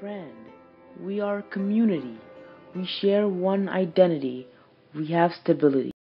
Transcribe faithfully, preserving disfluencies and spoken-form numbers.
friend. We are a community. We share one identity. We have stability.